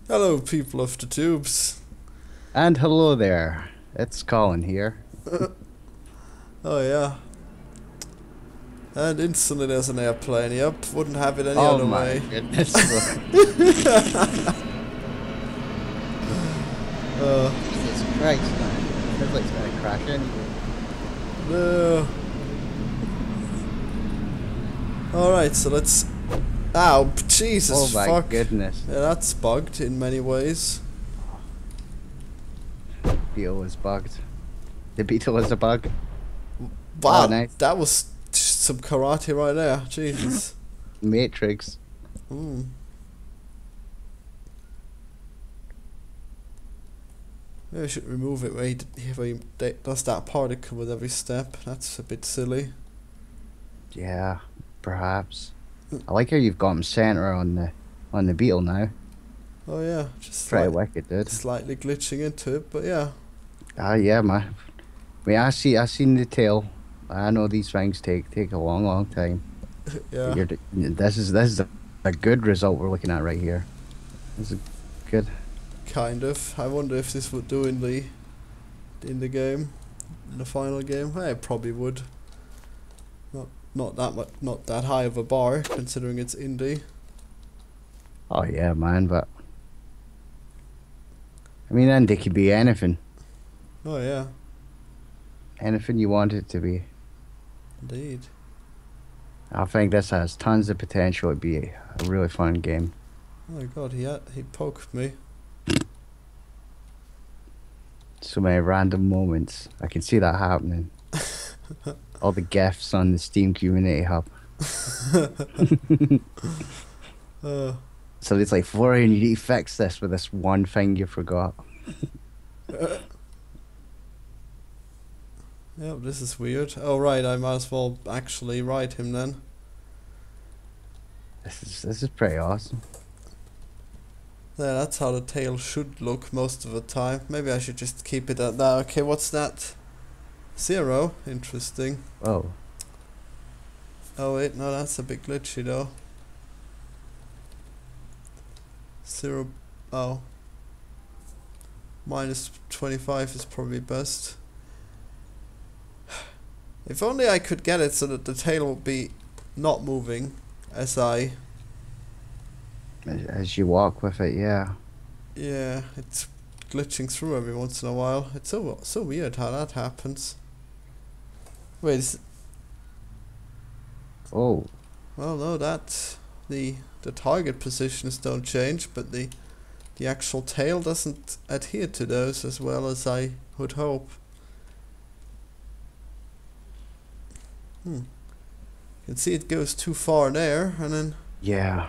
Hello, people of the tubes. And hello there, it's Colin here. Oh, yeah. And instantly there's an airplane. Yep, wouldn't have it any Oh other my way. goodness, look. Uh, Jesus Christ, man. Feels like it's gonna crash anyway. no. Alright, so let's. Ow, Oh Jesus, my fuck. goodness. Yeah, that's bugged in many ways. Beetle is bugged. The beetle is a bug. Oh, Wow, nice. that was some karate right there. Jesus. Matrix. Hmm. Maybe I should remove it where he does that particle with every step. That's a bit silly. Yeah, perhaps. I like how you've got him center on the beetle now. Oh yeah, just Pretty wicked, dude. slightly glitching into it, but yeah. Ah, yeah, man. I mean, I seen the tail. I know these things take a long time. But Yeah, this is a good result we're looking at right here. This is good. kind of. I wonder if this would do in the game, in the final game. Hey, it probably would. Not that much, not that high of a bar considering it's indie. Oh yeah, man. But I mean, then they could be anything, Oh yeah, anything you want it to be. indeed. I think this has tons of potential to be a really fun game. Oh my god, he poked me. So many random moments. I can see that happening. All the gifs on the Steam Community Hub. Uh, So it's like, Florian, you need to fix this with this one thing you forgot. yeah, this is weird. Oh right, I might as well actually write him then. This is pretty awesome. Yeah, that's how the tail should look most of the time. Maybe I should just keep it at that. Okay, what's that? 0. Interesting. Whoa. Oh wait, no, that's a bit glitchy though. 0. Oh. Minus 25 is probably best. If only I could get it so that the tail would be not moving as I. As you walk with it, yeah. Yeah, it's glitching through every once in a while. It's so weird how that happens. Wait, Oh, well no, that the target positions don't change, but the actual tail doesn't adhere to those as well as I would hope. Hmm. You can see it goes too far there, and then yeah.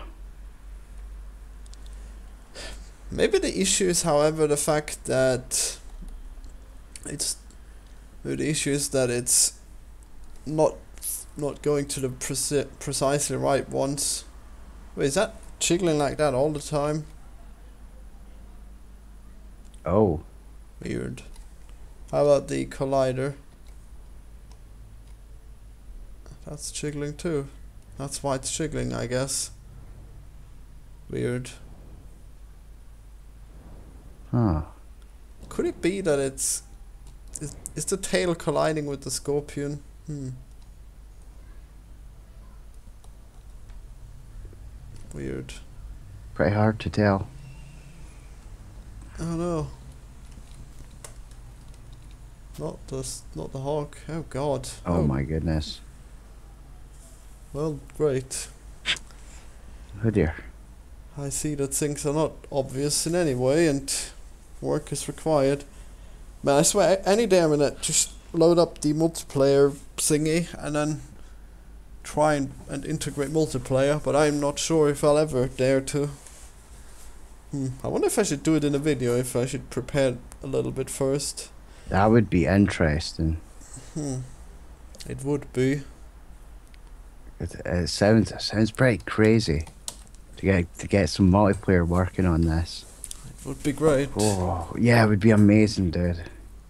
maybe the issue is, however, the fact that it's the issue is that it's not not going to the precisely right ones. Wait, is that jiggling like that all the time? Oh, Weird. How about the collider? That's jiggling too. That's why it's jiggling, I guess. Weird. huh. Could it be that is the tail colliding with the scorpion? Weird. Pretty hard to tell. Oh no. Not the hawk. Oh god. Oh my goodness. Well, great. Oh dear. I see that things are not obvious in any way and work is required. Man, I swear, any day I'm gonna just load up the multiplayer thingy and then try and integrate multiplayer, but I'm not sure if I'll ever dare to. I wonder if I should do it in a video, if I should prepare a little bit first. That would be interesting. It would be. It sounds pretty crazy to get some multiplayer working on this. It would be great. Oh yeah, it would be amazing, dude.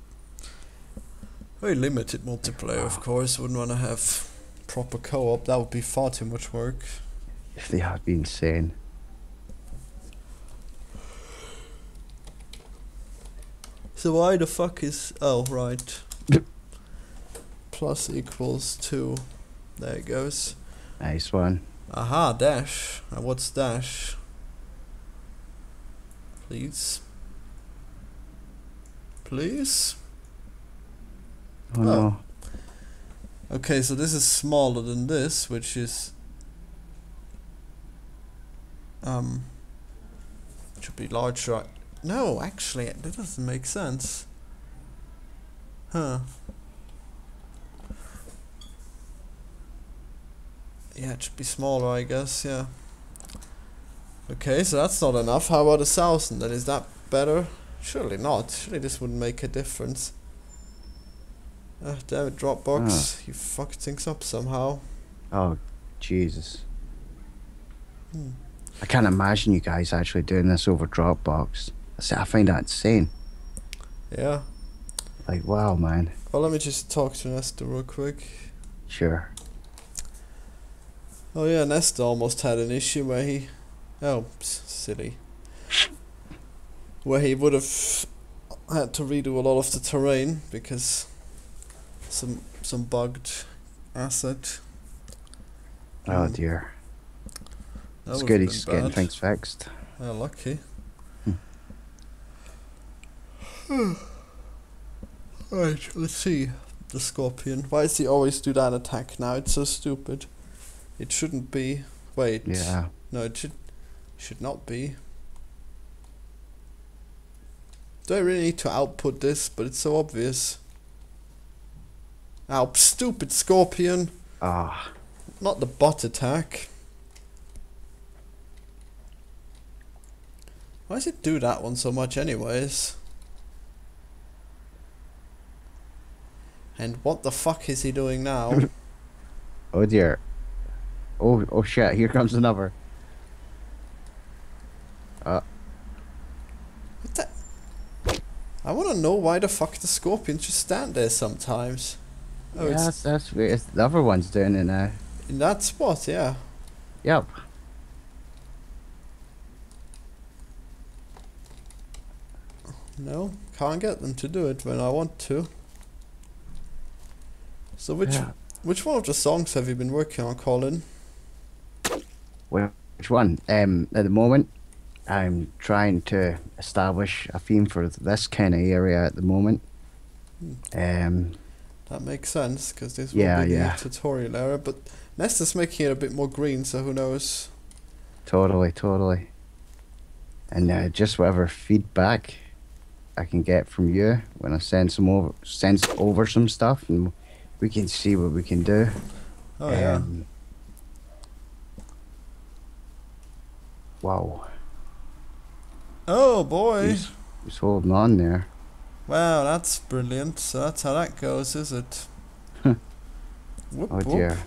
Very limited multiplayer, of course. Wouldn't want to have proper co-op. That would be far too much work. If they had been insane. So why the fuck is... Oh, right. Plus equals 2. There it goes. Nice one. Aha, dash. What's dash? Please. Please? Oh no. Okay, so this is smaller than this, which is... should be larger. No, actually, that doesn't make sense. Huh. Yeah, it should be smaller, I guess, yeah. Okay, so that's not enough. How about 1,000? Then is that better? Surely not. Surely this wouldn't make a difference. Damn it, Dropbox. You fucked things up somehow. Oh, Jesus. I can't imagine you guys actually doing this over Dropbox. I find that insane. Yeah. Like, wow, man. Well, let me just talk to Nesta real quick. Sure. Oh yeah, Nesta almost had an issue where he... Oh, silly. Where he would have had to redo a lot of the terrain because some bugged asset. Oh dear. That It's would've good been he's getting bad. things fixed. Yeah, lucky. Right, let's see. The Scorpion. Why does he always do that attack now? It's so stupid. It shouldn't be. Wait. Yeah. No, it should not be. Do I really need to output this? But it's so obvious. Ow, stupid Scorpion. Ah. Not the bot attack. Why does it do that one so much anyways? And what the fuck is he doing now? Oh dear. Oh shit, here comes another. What the? I wanna know why the fuck the Scorpions just stand there sometimes. Oh, yeah, that's weird. It's the other one's doing it now. in that spot, yeah. Yep. No, can't get them to do it when I want to. So which one of the songs have you been working on, Colin? Well, which one? At the moment, I'm trying to establish a theme for this kind of area at the moment. That makes sense, because this will Yeah, be yeah. the tutorial area, but Nesta's making it a bit more green, so who knows? Totally. And just whatever feedback I can get from you when I send over some stuff, and we can see what we can do. Oh yeah. Wow. Oh boy. He's holding on there. Wow, that's brilliant. So that's how that goes, is it? Whoop, Oh whoop. dear.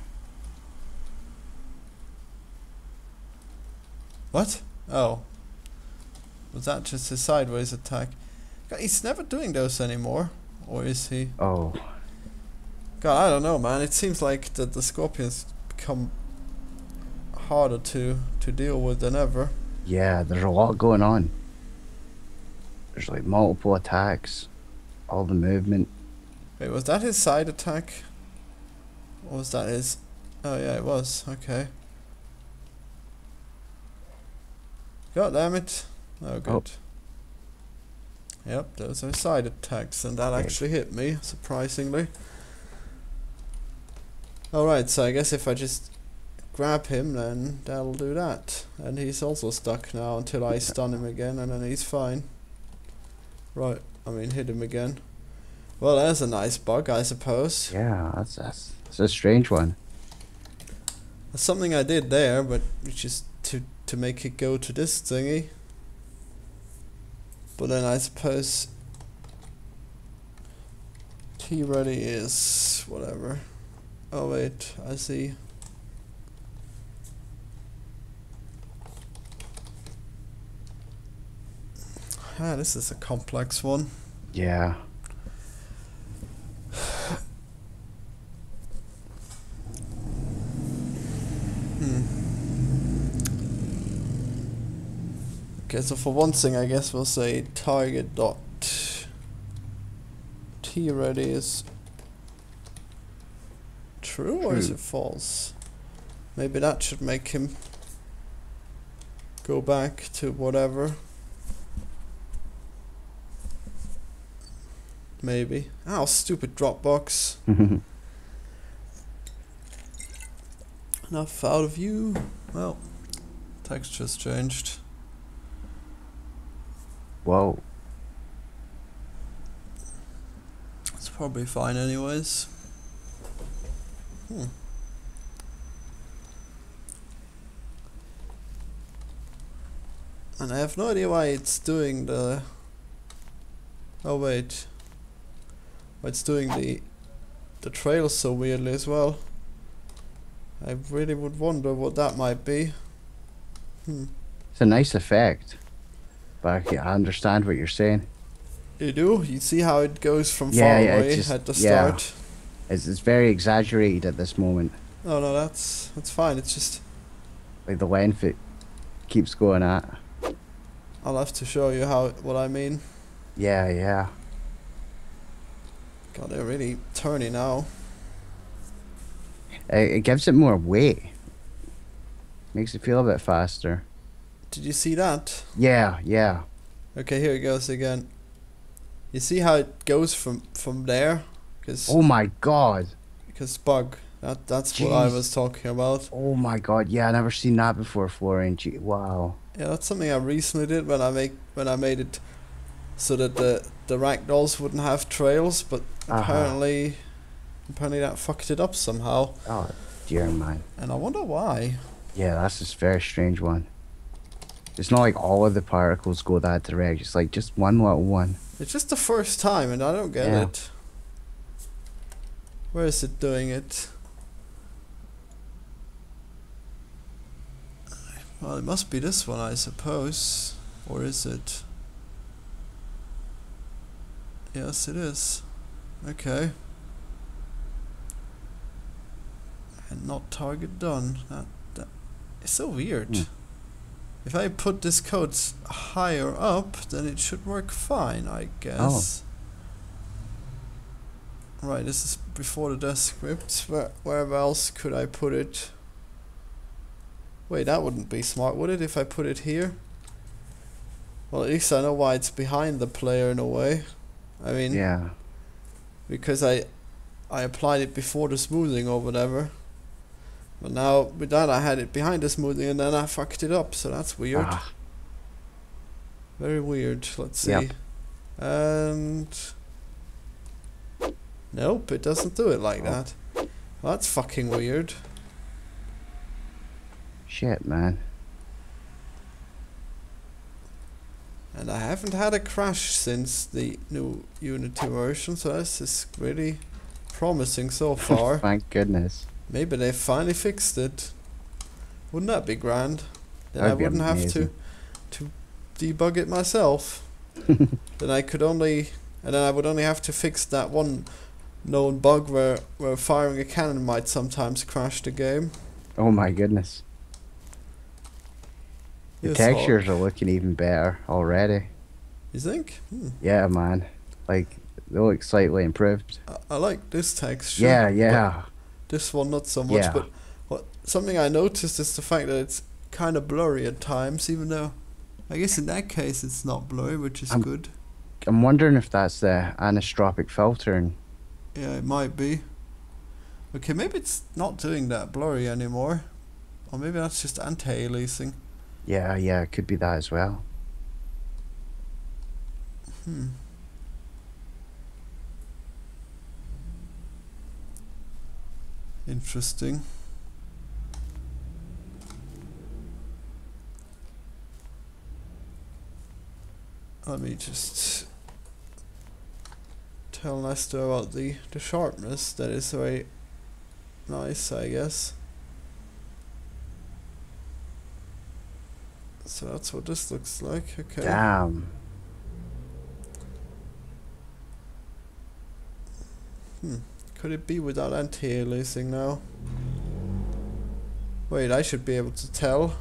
What? Oh. Was that just his sideways attack? God, he's never doing those anymore. Or is he? Oh. God, I don't know, man. It seems like the Scorpions become harder to deal with than ever. Yeah, there's a lot going on. There's like multiple attacks, all the movement. Wait, was that his side attack? Or was that his... Oh yeah, it was. Okay. God damn it. Oh, good. Yep, those are side attacks, and that Okay. actually hit me, surprisingly. Alright, so I guess if I just grab him, then that'll do that. And he's also stuck now until I stun him again, and then he's fine. Right, I mean, hit him again. Well, there's a nice bug, I suppose. Yeah, that's a strange one. That's something I did there, but which is to make it go to this thingy. But then I suppose T-ready is whatever. Oh wait, I see. Ah, this is a complex one. Yeah. Okay, so for one thing, I guess we'll say target dot he ready is true or is True. it false? Maybe that should make him go back to whatever. Maybe. Ow, stupid Dropbox. Enough out of you. Well, texture's changed. Whoa. It's probably fine anyways. And I have no idea why it's doing the... Oh wait. Why it's doing the trails so weirdly as well. I really would wonder what that might be. It's a nice effect. But I understand what you're saying. You do? You see how it goes from Yeah, far yeah, away it's just- at the yeah. start? It's very exaggerated at this moment. Oh no, that's fine. It's just... Like the length it keeps going at. I'll have to show you what I mean. Yeah, yeah. God, they're really turny now. It gives it more weight. Makes it feel a bit faster. Did you see that? Yeah, yeah. Okay, here it goes again. You see how it goes from there? Oh my god. Because bug. That's what I Jeez. was talking about. Oh my god. Yeah, I never seen that before, Florian. Gee, wow. Yeah, that's something I recently did when I made it so that the ragdolls wouldn't have trails, but apparently that fucked it up somehow. Oh dear man. And I wonder why. Yeah, that's just a very strange one. It's not like all of the particles go that direct. It's like just one little one. It's just the first time and I don't get Yeah. it. Where is it doing it? Well, it must be this one, I suppose. Or is it? Yes, it is. Okay. And not target done. That it's so weird. If I put this code higher up, then it should work fine, I guess. Right, this is before the desk script. Where else could I put it? Wait, that wouldn't be smart, would it, if I put it here? Well, at least I know why it's behind the player in a way. I mean, Yeah. because I applied it before the smoothing or whatever. But now, with that, I had it behind the smoothing and then I fucked it up, so that's weird. Very weird. Let's see. Yep. And... Nope, it doesn't do it like that. Well, that's fucking weird. Shit, man. And I haven't had a crash since the new Unity version, so this is really promising so far. Thank goodness. Maybe they finally fixed it. Wouldn't that be grand? Then That'd I be wouldn't have amazing. to debug it myself. Then I could only, and then I would only have to fix that one known bug where firing a cannon might sometimes crash the game. Oh my goodness. The Yes, textures are looking even better already. You think? Yeah, man. Like, they look slightly improved. I like this texture. Yeah, yeah. This one not so much, Yeah. but something I noticed is the fact that it's kind of blurry at times, even though I guess in that case it's not blurry, which is good. I'm wondering if that's the anisotropic filtering. Yeah, it might be. Okay, maybe it's not doing that blurry anymore. Or maybe that's just anti-aliasing. Yeah, yeah, it could be that as well. Interesting. Let me just tell Nestor about the sharpness. That is very nice, I guess. So that's what this looks like. Okay. Damn. Could it be without anti-aliasing now? Wait, I should be able to tell.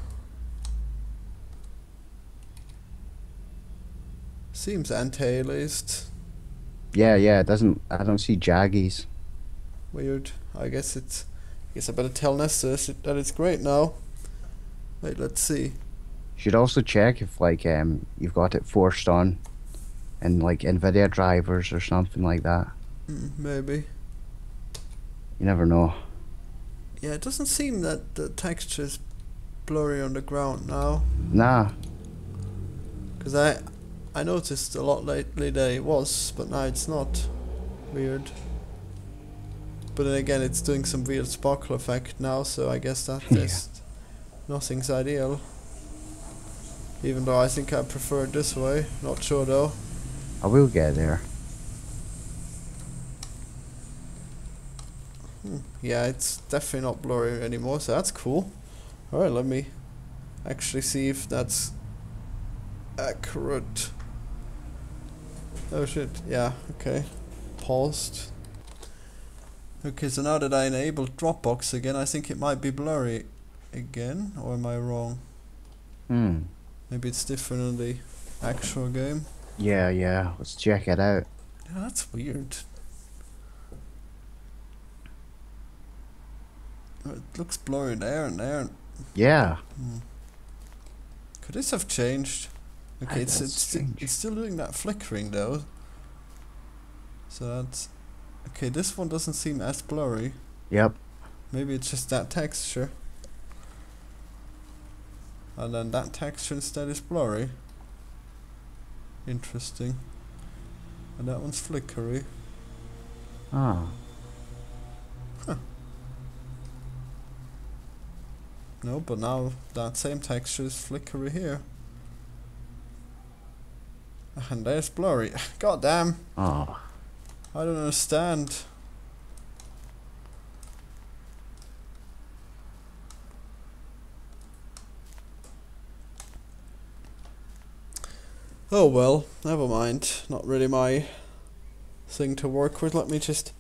Seems anti-aliased. Yeah, yeah, it doesn't. I don't see jaggies. Weird. I guess I better tell Nesta that it's great now. Wait, let's see. You should also check if like you've got it forced on in like NVIDIA drivers or something like that. Maybe. You never know. Yeah, it doesn't seem that the texture is blurry on the ground now. Nah. Because I noticed a lot lately that it was, but now it's not. Weird. But then again, it's doing some weird sparkle effect now, so I guess that Yeah. just nothing's ideal. Even though I think I prefer it this way. Not sure though. I will get there. Yeah, it's definitely not blurry anymore, so that's cool. Alright, let me actually see if that's accurate. Oh shit, yeah, okay. Paused. Okay, so now that I enabled Dropbox again, I think it might be blurry again, or am I wrong? Hmm. Maybe it's different in the actual game. Yeah, yeah. Let's check it out. Yeah, that's weird. It looks blurry there and there. Yeah. Could this have changed? Okay, That's strange. it's still doing that flickering though. So that's okay. This one doesn't seem as blurry. Yep. Maybe it's just that texture, and then that texture instead is blurry. Interesting. And that one's flickery. Oh. No, but now that same texture is flickery here. And there's blurry. God damn. Oh. I don't understand. Oh well, never mind. Not really my thing to work with. Let me just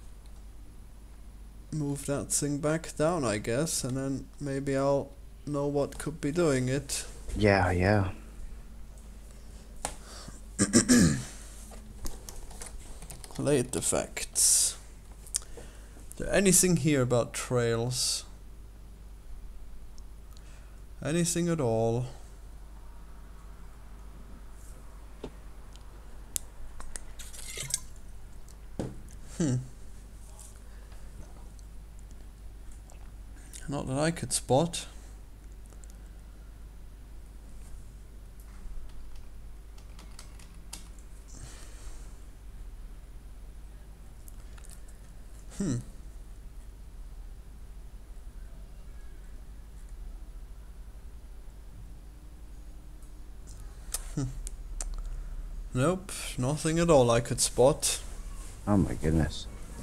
move that thing back down, I guess, and then maybe I'll know what could be doing it. Yeah, yeah. Late effects. Is there anything here about trails? Anything at all? Not that I could spot. Nope, nothing at all I could spot. Oh my goodness.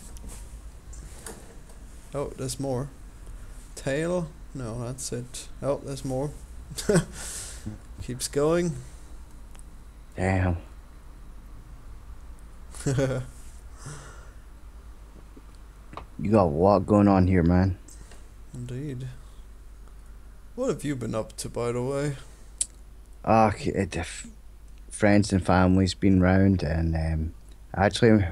Oh, there's more. Tail? No, that's it. Oh, there's more. Keeps going. Damn. You got a lot going on here, man. Indeed. What have you been up to, by the way? Friends and family's been round, and actually,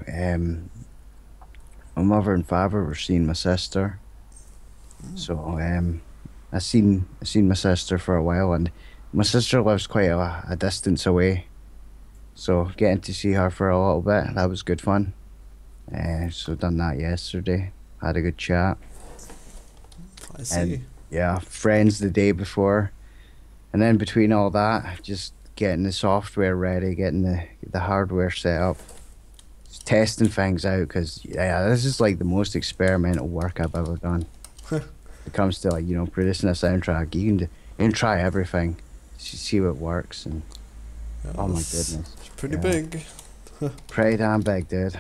my mother and father were seeing my sister. So I seen my sister for a while, and my sister lives quite a distance away. So getting to see her for a little bit, that was good fun. So done that yesterday. Had a good chat. I see. And yeah, friends the day before, and then between all that, just getting the software ready, getting the hardware set up, just testing things out. Because yeah, this is like the most experimental work I've ever done. It comes to like producing a soundtrack, you can try everything, see what works, and Yeah, oh my it's goodness, pretty yeah. big. Pretty damn big, dude.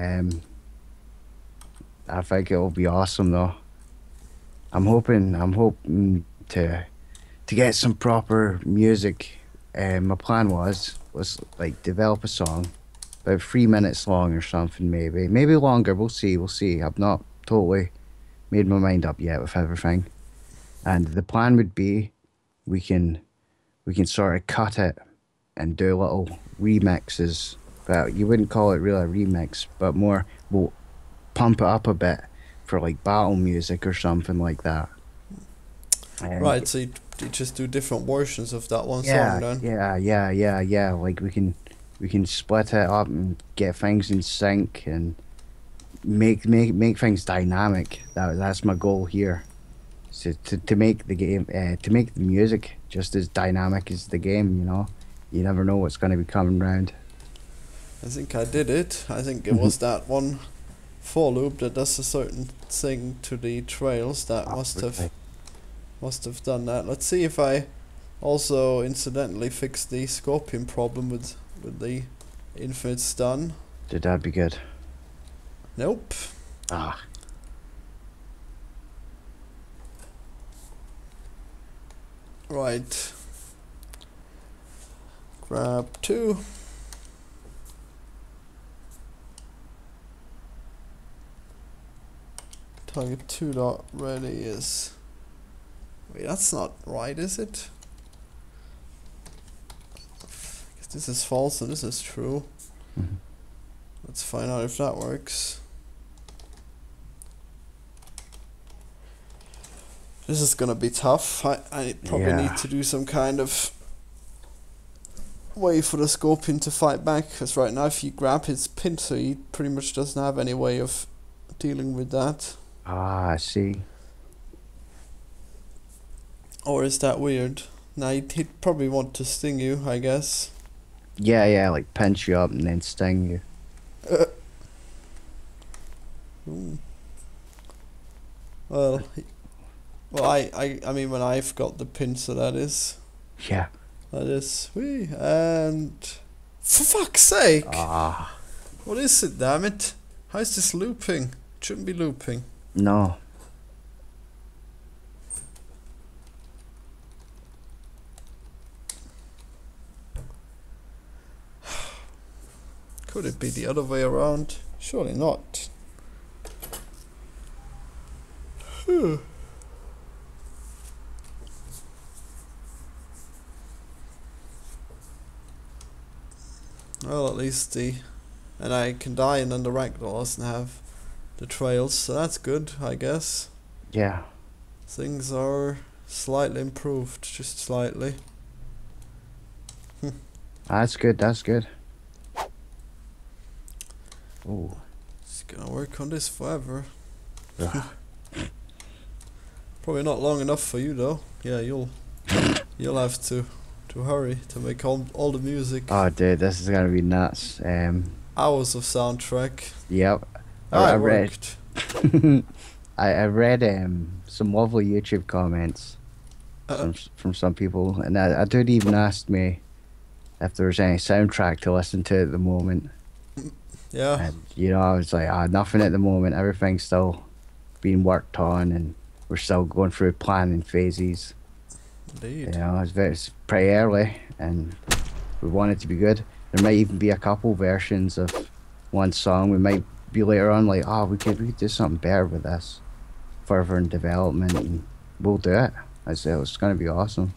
I think it'll be awesome though. I'm hoping to get some proper music. My plan was like develop a song about 3 minutes long or something, maybe longer. We'll see. I've not totally made my mind up yet with everything, and the plan would be we can sort of cut it and do little remixes but you wouldn't call it really a remix, but more we'll pump it up a bit for like battle music or something like that. And Right, so you just do different versions of that one song yeah, then. yeah. Like we can split it up and get things in sync and make things dynamic. That's my goal here. So to make the game, to make the music just as dynamic as the game. You never know what's going to be coming round. I think I did it. I think it Mhm. was that one for loop that does a certain thing to the trails that Absolutely. must have done that. Let's see if I also incidentally fix the scorpion problem with the infinite stun. Did that be good? Nope. Ah, Right. Grab 2. Target 2 dot ready is. Wait, that's not right, is it? Guess this is false and this is true. mhm. Let's find out if that works. This is gonna be tough. I probably Yeah. need to do some kind of way for the scorpion to fight back, because right now if you grab his pincer, he pretty much doesn't have any way of dealing with that. Ah, I see. Or is that weird? Now he'd probably want to sting you, I guess. Yeah, like pinch you up and then sting you. Ooh. Well, I mean when I've got the pincer, that is. Yeah. That is. Whee, and for fuck's sake! Ah, What is it, damn it? How is this looping? It shouldn't be looping. no. Could it be the other way around? Surely not. Well, at least and I can die and then the ragdoll doesn't have the trails, so that's good, I guess. Yeah. Things are slightly improved, just slightly. That's good. That's good. Oh. Just gonna work on this forever. Ugh. Probably not long enough for you though. Yeah, you'll have to hurry to make all the music. Oh, dude, this is gonna be nuts. Hours of soundtrack. Yep. I I read. worked. I read some lovely YouTube comments Uh, from some people, and a dude even asked me if there was any soundtrack to listen to at the moment. yeah. And I was like, nothing at the moment. Everything's still being worked on, and we're still going through planning phases. Indeed. It's pretty early, and we want it to be good. There might even be a couple versions of one song. We might be later on like, we could do something better with this, further in development, and we'll do it. It's gonna be awesome.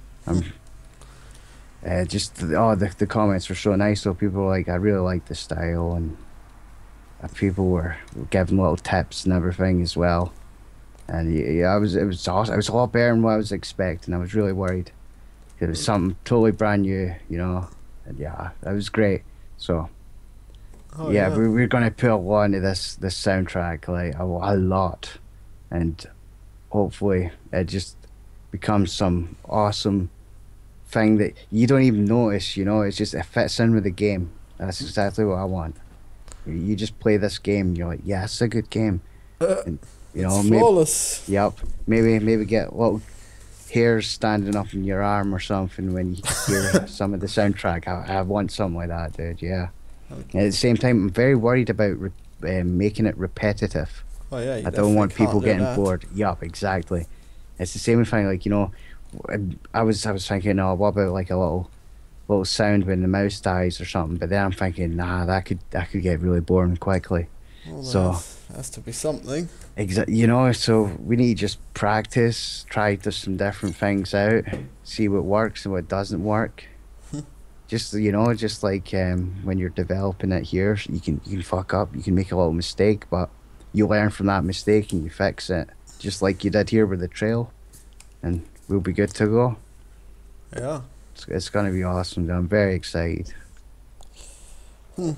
The comments were so nice. So people were like, I really like the style, and people were giving little tips and everything as well. And it was awesome. It was a lot better than what I was expecting. I was really worried. It was something totally brand new, and yeah, that was great. So Oh, yeah, we're gonna put a lot into this soundtrack, like a lot, and hopefully it just becomes some awesome thing that you don't even notice. It fits in with the game. That's exactly what I want. You just play this game, you're like, yeah, it's a good game. And, it's maybe, flawless. yep, maybe get little hairs standing up in your arm or something when you hear some of the soundtrack. I want something like that, dude. Yeah. Okay. At the same time, I'm very worried about making it repetitive. Oh yeah. You I don't want definitely people can't do getting that. bored. Yup, exactly. It's the same thing. Like I was thinking, what about like a little sound when the mouse dies or something? But then I'm thinking, nah, that could get really boring quickly. Well, So has to be something. So we need to just practice, try some different things out, see what works and what doesn't work, Just just like when you're developing it here, you can fuck up, you can make a little mistake, but you learn from that mistake and you fix it, just like you did here with the trail, and we'll be good to go. Yeah. It's gonna be awesome. I'm very excited. Hmm.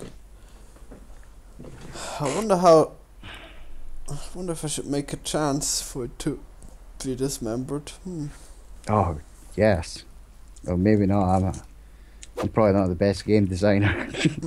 I wonder how. I wonder if I should make a chance for it to be dismembered. Oh yes, or maybe not. I'm probably not the best game designer.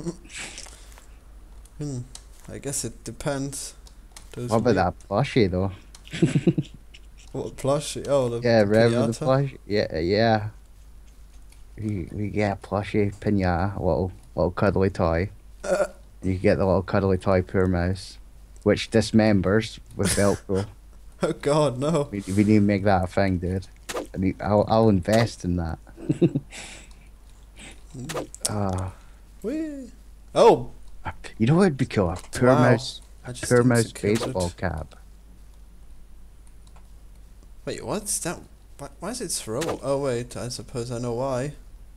I guess it depends. What about that plushie though? What plushie? Oh, Yeah, the remember the pinata. plush? Yeah, yeah. We get a plushie pinata, a little cuddly toy. You get the little cuddly toy poor mouse, which dismembers with Velcro. Oh God, no. We need to make that a thing, dude. I'll invest in that. Whee. Oh, You know what would be cool? A poor wow. mouse, I just poor mouse executed baseball it. cap. Wait, what's that? Why is it throw? Oh wait, I suppose I know why.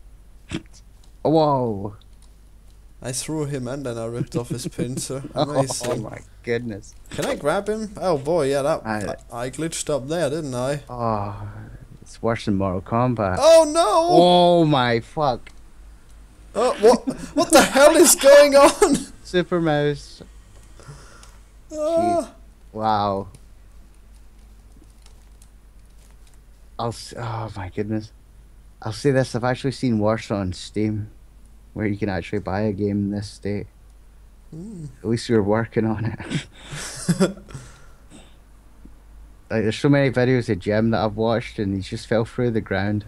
Whoa! I threw him and then I ripped off his pincer. Oh Amazing. my goodness! Can I grab him? Oh boy, yeah, I, I glitched up there, didn't I? oh, it's worse than Mortal Kombat. Oh no! Oh my fuck! Oh, what the hell is going on? Super mouse. Ah. Wow. Oh my goodness. I'll say this, I've actually seen worse on Steam, where you can actually buy a game in this state. At least you're working on it. Like, there's so many videos of Jim that I've watched, and he just fell through the ground.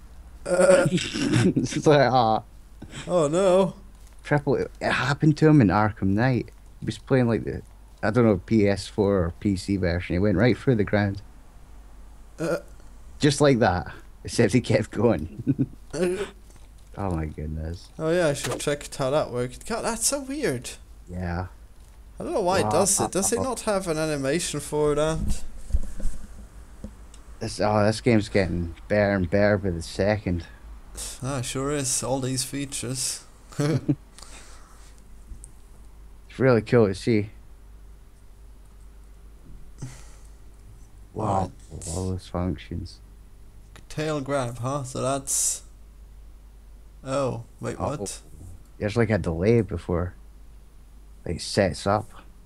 It's just like, Oh no. triple. It happened to him in Arkham Knight. He was playing like I don't know, PS4 or PC version. He went right through the ground. Just like that. Except he kept going. Oh my goodness. Oh yeah, I should check how that worked. God, that's so weird. Yeah. I don't know why it does it. Does it not have an animation for that? This game's getting better and better by the second. Ah, sure is. All these features. It's really cool to see. Wow. All those functions. Tail grab, huh? So that's... Oh, wait, Oh. what? There's like a delay before it sets up.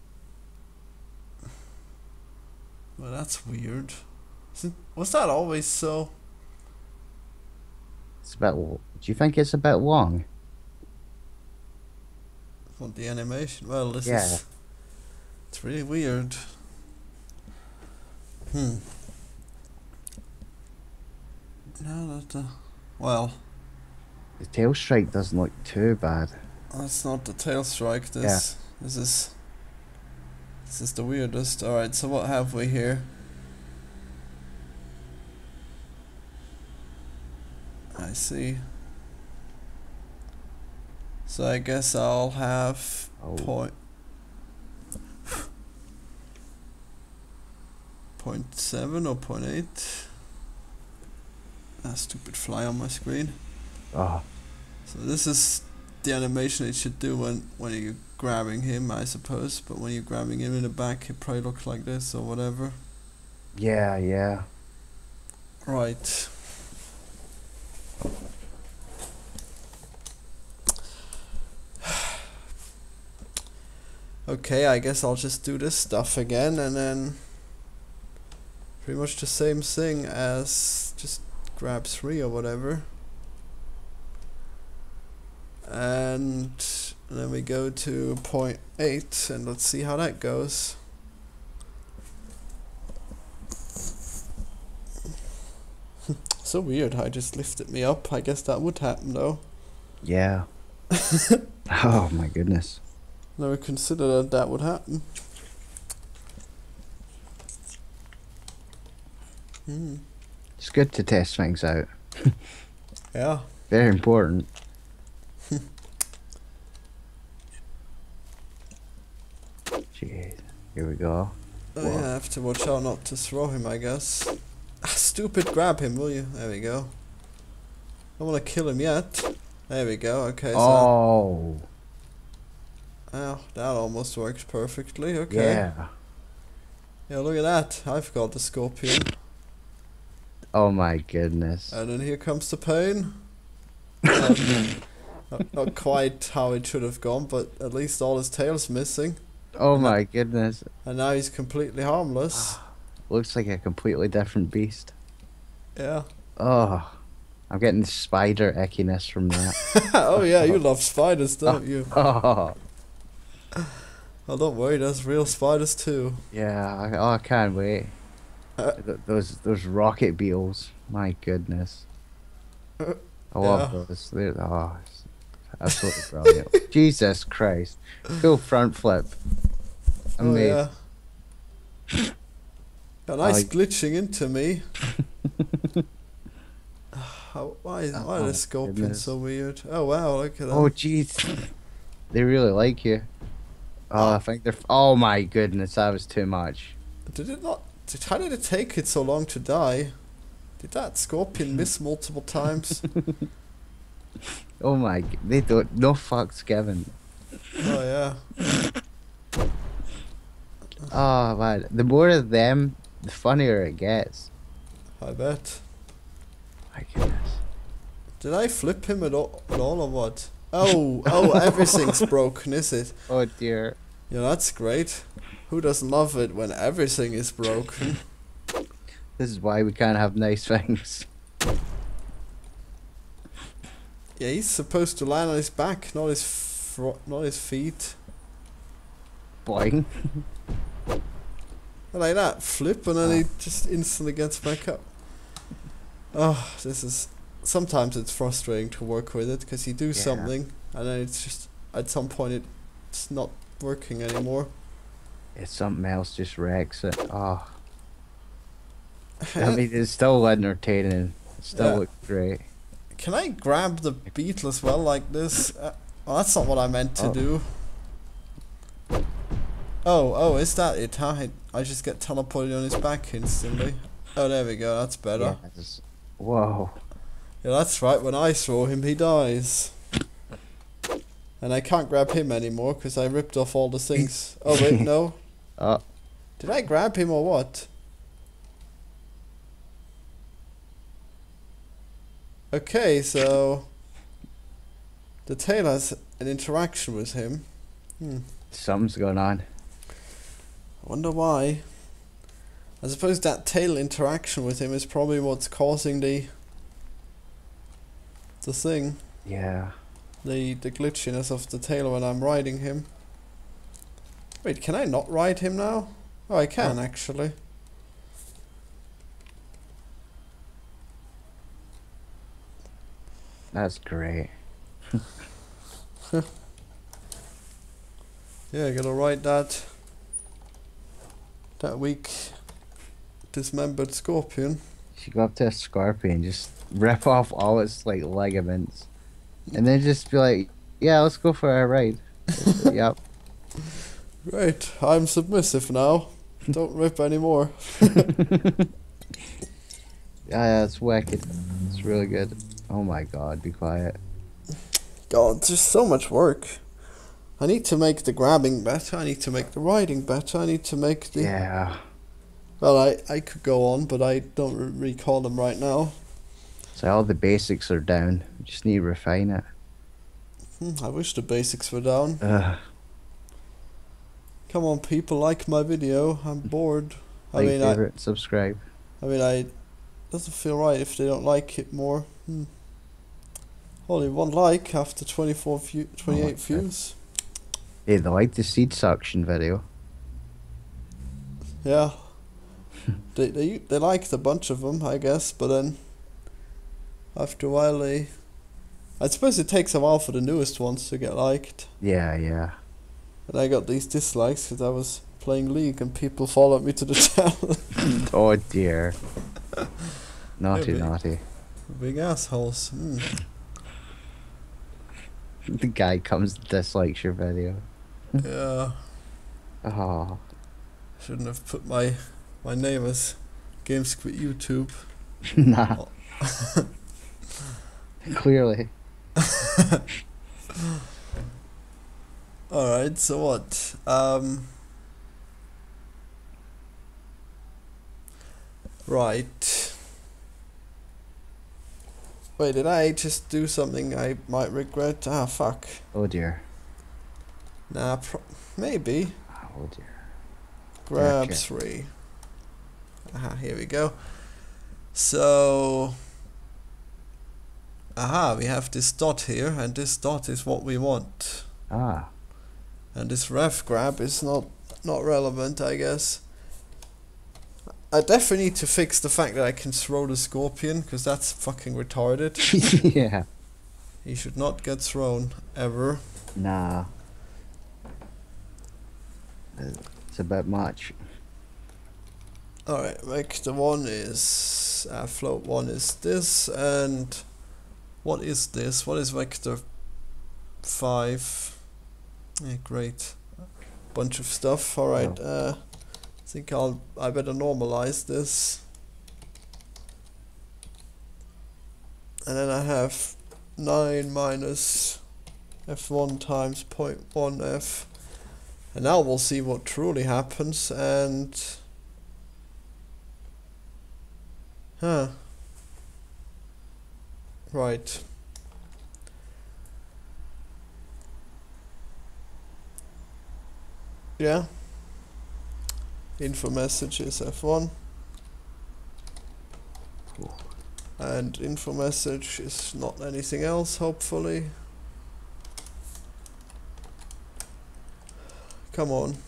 Well, that's weird. Was that always so? It's a bit. Do you think it's a bit long? What, the animation? Well, this Yeah. is... It's really weird. No, well, The tail strike doesn't look too bad. that's not the tail strike. This is the weirdest. All right, so what have we here? I see. So I guess I'll have Oh. point 7 or 0.8. Stupid fly on my screen. Oh. So this is the animation it should do when you're grabbing him, I suppose. But when you're grabbing him in the back, it probably looks like this or whatever. Yeah, yeah. Right. Okay, I guess I'll just do this stuff again and then pretty much the same thing as just grab 3 or whatever. And then we go to 0.8 and let's see how that goes. So weird, I just lifted me up. I guess that would happen though. Yeah. Oh my goodness. Never considered that would happen. It's good to test things out. Yeah. Very important. Jeez. Here we go. Oh yeah, I have to watch out not to throw him, I guess. Stupid, grab him, will you? There we go. I don't want to kill him yet. There we go. Okay, so Oh, oh, that almost works perfectly. Okay. yeah. Yeah, look at that. I've got the scorpion. Oh my goodness. And then here comes the pain. Not quite how it should have gone, but at least all his tail's missing. Oh And, my goodness. and now he's completely harmless. Looks like a completely different beast. Yeah. Oh, I'm getting spider ickiness from that. Oh yeah, you love spiders, don't you? Oh, Oh, don't worry, there's real spiders too. yeah. I can't wait. Uh, Those rocket beetles. My goodness. I love Yeah. those. It's absolutely brilliant. Jesus Christ. Cool front flip. Oh Amazing. yeah. A nice Oh, glitching into me. Why is oh the scorpion goodness. so weird? Oh wow, look at that. Oh jeez. They really like you. Oh, I think they're. Oh my goodness, that was too much. Did it not? How did it take it so long to die? Did that scorpion miss multiple times? Oh my. They don't. No fucks given. Oh yeah. Oh man, the more of them, the funnier it gets. I bet. My goodness. Did I flip him at all or what? Oh, everything's broken, is it? Oh dear. Yeah, that's great. Who doesn't love it when everything is broken? This is why we can't have nice things. Yeah, he's supposed to land on his back, not his feet. Boing. Like that, flip, and then he just instantly gets back up. Oh, this is. Sometimes it's frustrating to work with it because you do something and then it's just at some point it's not working anymore. It's something else just wrecks it. Oh. I mean, it's still entertaining. It still looks great. Can I grab the beetle as well like this? Well, that's not what I meant to do. Oh, is that it? Huh? I just get teleported on his back instantly. Oh, there we go. That's better. Yes. Whoa. Yeah, that's right. When I throw him, he dies. And I can't grab him anymore because I ripped off all the things. Oh, wait, no. Oh. Did I grab him or what? Okay, so the tail has an interaction with him. Something's going on. I wonder why. I suppose that tail interaction with him is probably what's causing the thing. Yeah. The glitchiness of the tail when I'm riding him. Wait, can I not ride him now? Oh, I can actually. That's great. Yeah, I gotta ride that weak dismembered scorpion. You should go up to a scorpion, just rip off all its like ligaments, and then just be like, "Yeah, let's go for a ride." Yep. Great, I'm submissive now. Don't rip anymore. Yeah, it's wicked. It's really good. Oh my god, be quiet. God, there's so much work. I need to make the grabbing better, I need to make the riding better, I need to make the... Yeah. Well, I could go on, but I don't recall them right now. So all the basics are down. We just need to refine it. I wish the basics were down. Ugh. Come on, people, like my video. I'm bored. Like, favorite, subscribe. It doesn't feel right if they don't like it more. Only one like after 28 views. Hey, they like the seed suction video. Yeah. they liked a bunch of them, I guess, but then after a while I suppose it takes a while for the newest ones to get liked. Yeah, yeah. And I got these dislikes because I was playing League and people followed me to the channel. Oh dear. Naughty, naughty. Big assholes. The guy comes and dislikes your video. Yeah. Oh. Shouldn't have put my name as GameSquid YouTube. Nah. Clearly. Alright, so what? Right. Wait, did I just do something I might regret? Ah, fuck. Oh dear. Nah, maybe. Oh dear. Grab Gotcha. 3. Aha, here we go. So... Aha, we have this dot here, and this dot is what we want. Ah. And this ref grab is not relevant, I guess. I definitely need to fix the fact that I can throw the scorpion, because that's fucking retarded. Yeah. He should not get thrown, ever. Nah. It's a bit much. Alright, vector 1 is... float 1 is this, and... What is this? What is vector 5? Yeah, great. Bunch of stuff. Alright, I think I better normalize this. And then I have 9 minus f1 times 0.1 f. And now we'll see what truly happens, and... Huh. Right. Yeah. Info message is f1. And info message is not anything else, hopefully. Come on.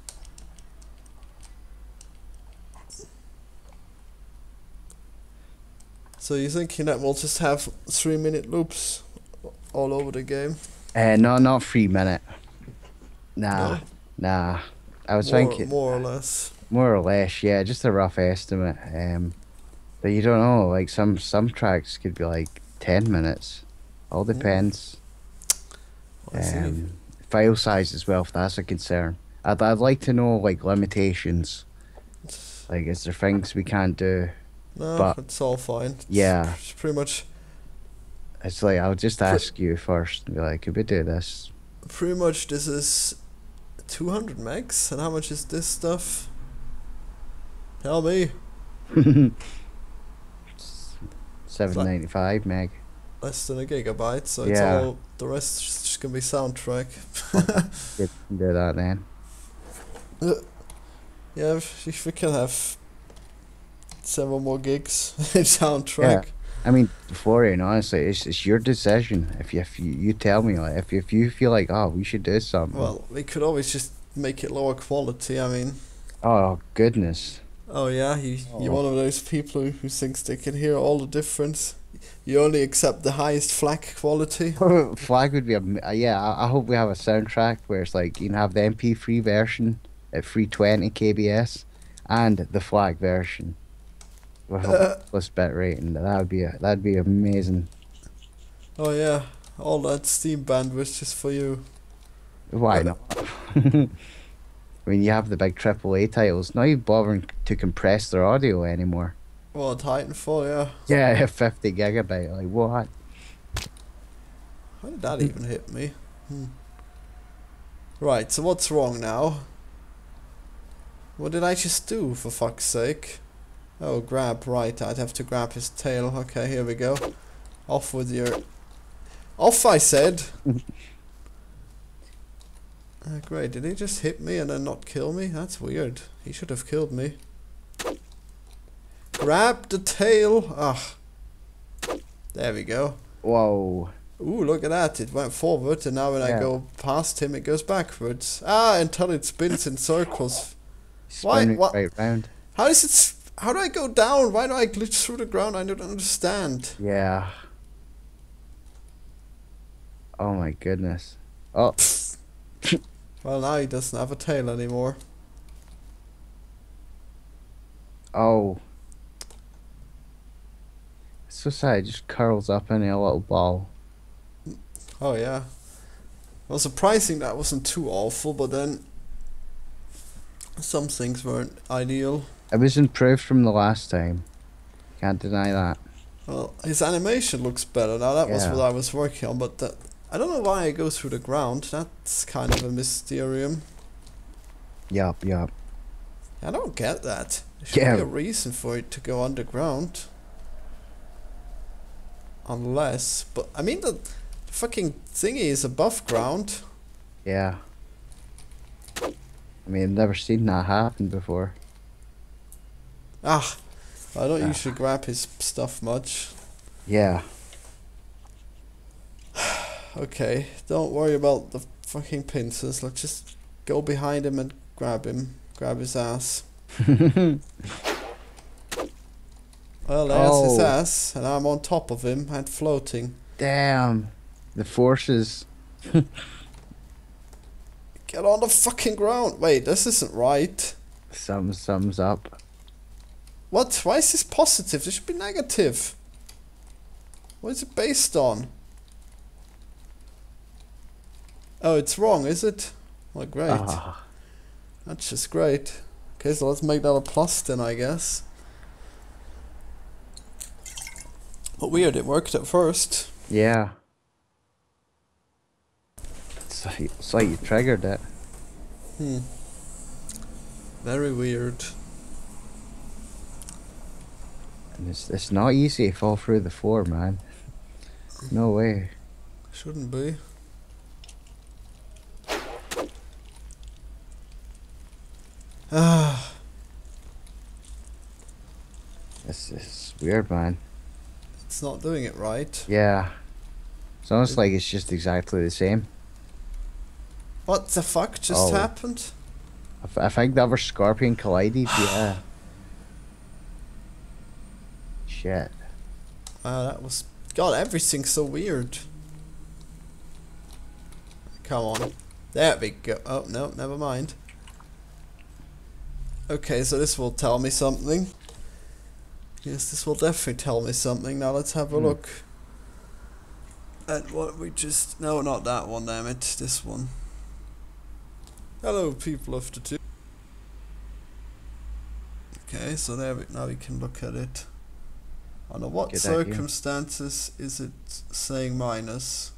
So you're thinking that we'll just have 3-minute loops all over the game? No, not 3 minute. Nah. No? Nah. I was More thinking or less. more or less, yeah, just a rough estimate. But you don't know, like some tracks could be like 10 minutes. All depends. I see. File size as well, if that's a concern. I'd like to know like limitations. Like, is there things we can't do? No, But it's all fine. yeah, It's pretty much it's like I'll just ask you first and be like, could we do this? this is 200 megs, and how much is this stuff? Tell me. 795 meg. Less than a gigabyte, so it's Yeah. all, the rest is just gonna be soundtrack. Good, can do that then. Yeah, if we can have 7 more gigs in soundtrack. I mean, before it, honestly, it's your decision. If you tell me, like, if you feel like, oh, we should do something. Well, we could always just make it lower quality, I mean. Oh goodness. Oh yeah, you're Oh. one of those people who thinks they can hear all the difference. You only accept the highest FLAC quality. Flag would be yeah. I hope we have a soundtrack where it's like you can have the MP3 version at 320 kbs and the flag version with a plus bit rating. That'd be amazing. Oh yeah, all that Steam bandwidth just for you. Why not? I mean, you have the big AAA titles. Not even bothering to compress their audio anymore. Well, Titanfall, yeah. Yeah, 50 gigabyte. Like what? How did that even hit me? Right, so what's wrong now? What did I just do, for fuck's sake? Oh, grab, right, I'd have to grab his tail. Okay, here we go. Off with your... Off, I said! Great, did he just hit me and then not kill me? That's weird. He should have killed me. Grab the tail! Ah. There we go. Whoa. Ooh, look at that. It went forward, and now when I Yeah. go past him, it goes backwards. Ah, until it spins in circles. Spinning What? right round. How does it... How do I go down? Why do I glitch through the ground? I don't understand. Yeah. Oh my goodness. Oh. Well, now he doesn't have a tail anymore. Oh. It's so sad, it just curls up in a little ball. Oh, yeah. Well, surprising that wasn't too awful, but then... Some things weren't ideal. It was improved from the last time. Can't deny that. Well, his animation looks better now. That was Yeah. what I was working on, but that I don't know why it goes through the ground. That's kind of a mysterium. Yup, yup. I don't get that. There should Yeah. be a reason for it to go underground. Unless, but I mean the fucking thingy is above ground. Yeah. I mean, I've never seen that happen before. Ah, I don't Ah. usually grab his stuff much. Yeah. Okay, don't worry about the fucking pincers. Let's just go behind him and grab him. Grab his ass. Well, there's his Oh. ass, and I'm on top of him and floating. Damn. The forces. Get on the fucking ground. Wait, this isn't right. Sums up. What? Why is this positive? This should be negative. What is it based on? Oh, it's wrong, is it? Well, great. Ah. That's just great. Okay, so let's make that a plus then, I guess. But weird, it worked at first. Yeah. It's like you triggered it. Very weird. And it's not easy to fall through the floor, man. No way. Shouldn't be. Ah, It's weird, man. it's not doing it right. Yeah. It's almost like it's just exactly the same. What the fuck just Oh. happened? I think the other Scorpion collided, yeah. Shit. Wow, that was... God, everything's so weird. Come on. There we go. Oh, no, never mind. Okay, so this will tell me something. Yes, this will definitely tell me something. Now let's have a look at what we just... No, not that one, damn it. This one. Hello, people of the two. Okay, so there we, now we can look at it. Under what Good idea. circumstances is it saying minus?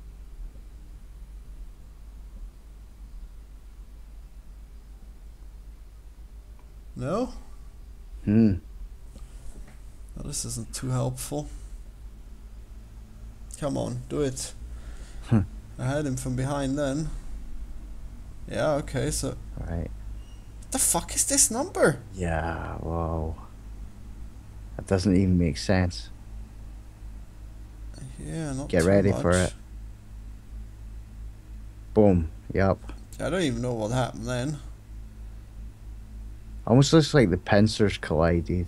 No? Hmm. Well, this isn't too helpful. Come on, do it. I had him from behind then. Yeah, okay, so... Right. What the fuck is this number? Yeah, whoa. That doesn't even make sense. Yeah, not Get too ready much. for it. Boom. Yup. I don't even know what happened then. Almost looks like the pincers collided.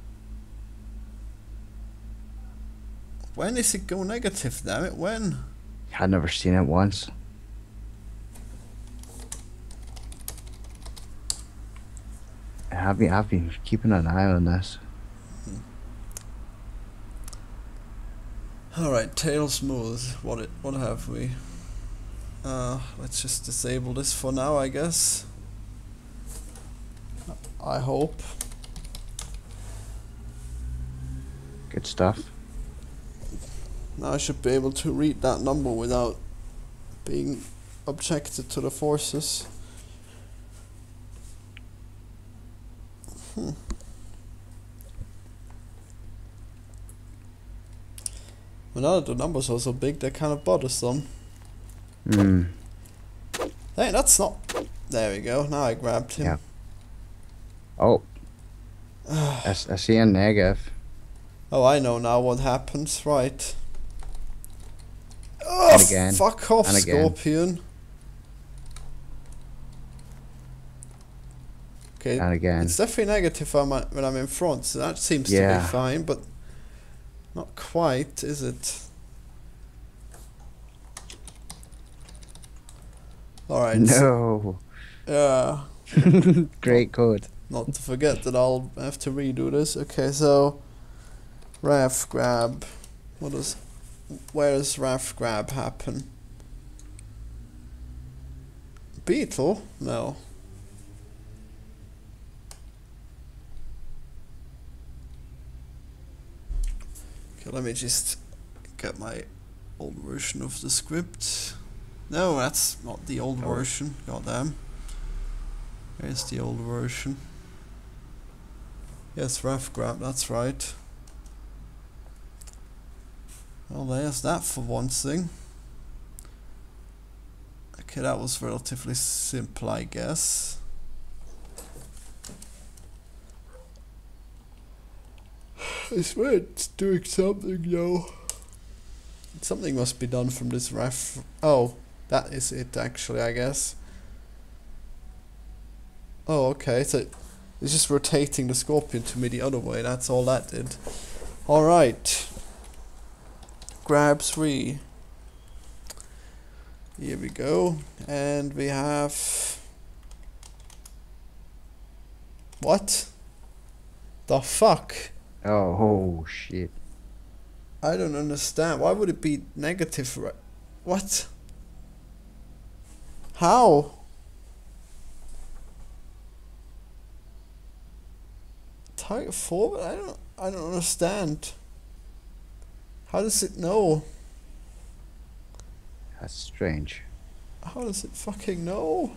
When is it go negative, damn it? When? I'd never seen it once. I've been keeping an eye on this. Alright, tail smooth. What have we? Let's just disable this for now, I guess. I hope. Good stuff. Now I should be able to read that number without being objected to the forces. Well, now that the numbers are so big, they're kind of bothersome. Hmm. Hey, that's not... There we go, now I grabbed him. Yeah. Oh. I see a negative. Oh, I know now what happens, right. Oh, And again. fuck off, And again. Scorpion. Okay, And again. it's definitely negative when I'm in front, so that seems to Yeah. be fine, but not quite, is it? Alright, No. yeah, Great code. not to forget that I'll have to redo this. Okay, so Raf grab. Where does Raf grab happen? Beetle? No. Okay, let me just get my old version of the script. No, that's not the old version. Goddamn. Here's the old version. Yes, ref grab, that's right. Well, there's that for one thing. Okay, that was relatively simple, I guess. I swear it's doing something, yo. Something must be done from this ref. Oh, that is it, actually, I guess. Oh, okay, so it's just rotating the scorpion to me the other way. That's all that did. Alright. Grab 3. Here we go. And we have... What? The fuck? Oh, shit. I don't understand. Why would it be negative? What? How? Target forward? I don't understand. How does it know? That's strange. How does it fucking know?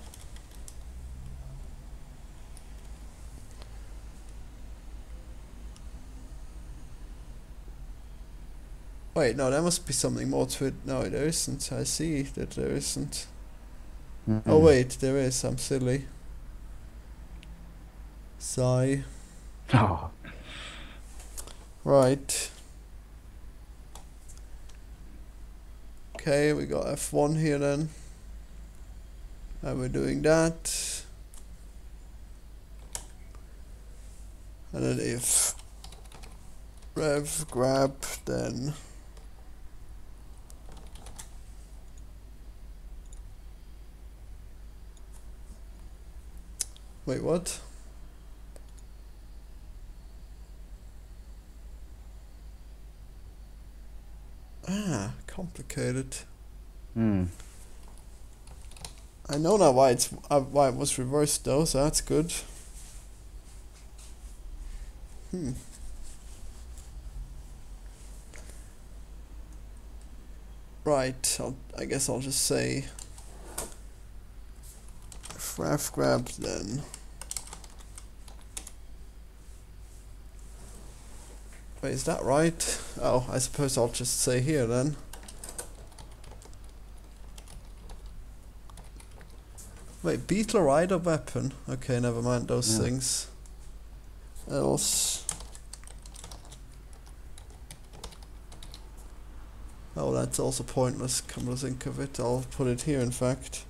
Wait, no, there must be something more to it. No, there isn't. I see that there isn't. Oh wait, there is. I'm silly. Sigh. Oh. Right. Okay, we got F1 here then. And we're doing that. And then if rev grab, then wait, what? Ah, complicated. Hmm. I know now why it's why it was reversed though, so that's good. Right, I guess I'll just say ref grab then. Wait, is that right? Oh, I suppose I'll just say here then. Wait, beetle rider weapon. Okay, never mind those things. Else. Oh, that's also pointless, come to think of it. I'll put it here, in fact.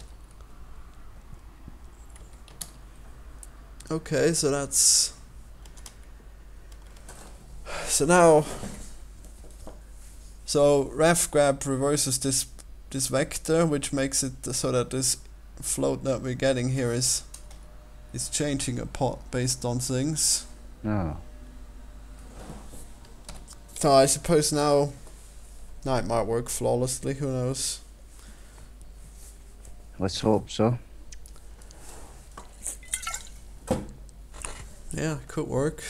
Okay, so that's... So now... So, ref grab reverses this vector, which makes it so that this float that we're getting here is changing a pot based on things. Oh. So I suppose now it might work flawlessly, who knows. Let's hope so. Yeah, could work.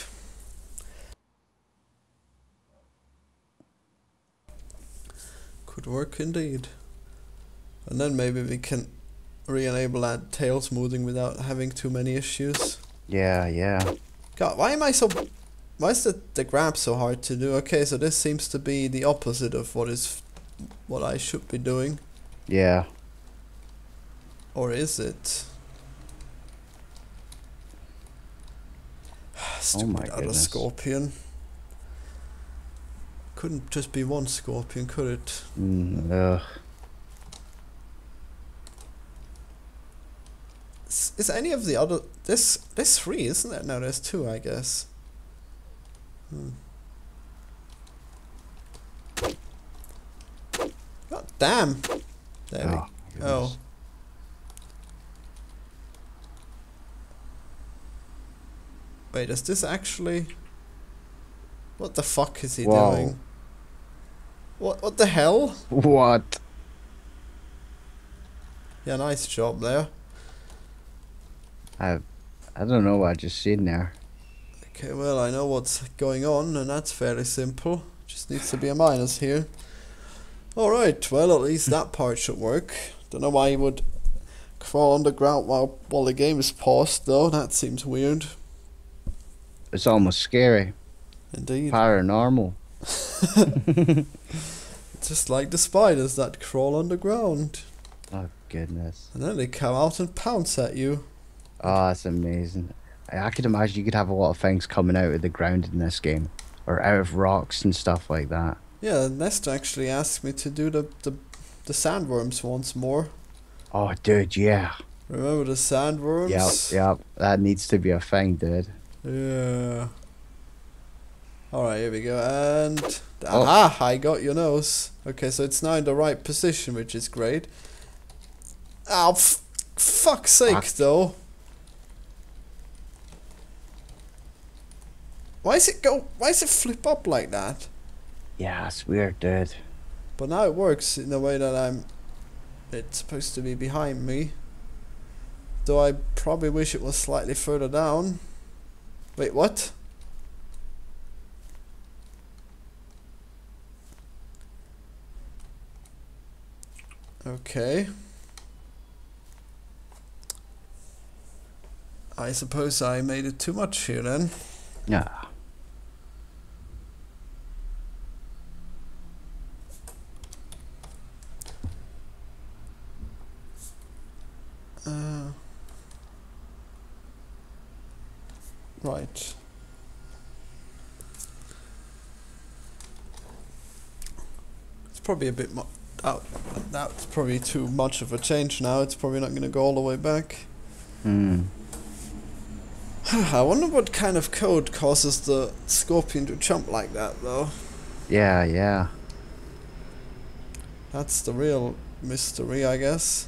Could work indeed. And then maybe we can re-enable that tail smoothing without having too many issues. Yeah, yeah. God, why is the grab so hard to do? Okay, so this seems to be the opposite of what I should be doing. Yeah. Or is it? Stupid other goodness. scorpion. Couldn't just be one scorpion, could it? Ugh. Is any of the other... There's 3, isn't there? No, there's 2, I guess. God damn! There we go. Oh. Wait, is this actually... What the fuck is he doing? What the hell? What? Yeah, nice job there. I don't know what I just seen there. Okay, well, I know what's going on, and that's fairly simple. Just needs to be a minus here. Alright, well at least that part should work. Don't know why he would crawl underground while the game is paused though, that seems weird. It's almost scary. Indeed. Paranormal. Just like the spiders that crawl underground. Oh, goodness. And then they come out and pounce at you. Oh, that's amazing. I could imagine you could have a lot of things coming out of the ground in this game. Or out of rocks and stuff like that. Yeah, Nesta actually asked me to do the sandworms once more. Oh, dude, yeah. Remember the sandworms? Yep. That needs to be a thing, dude. Yeah. Alright, here we go. And... Aha! I got your nose. Okay, so it's now in the right position, which is great. Oh, fuck's sake, though. Why does it flip up like that? Yeah, it's weird, dude. But now it works in the way that it's supposed to be behind me. Though I probably wish it was slightly further down. Wait, what? Okay. I suppose I made it too much here then. Yeah. Right. It's probably a bit that's probably too much of a change now. It's probably not going to go all the way back. I wonder what kind of code causes the scorpion to jump like that, though. Yeah. That's the real mystery, I guess.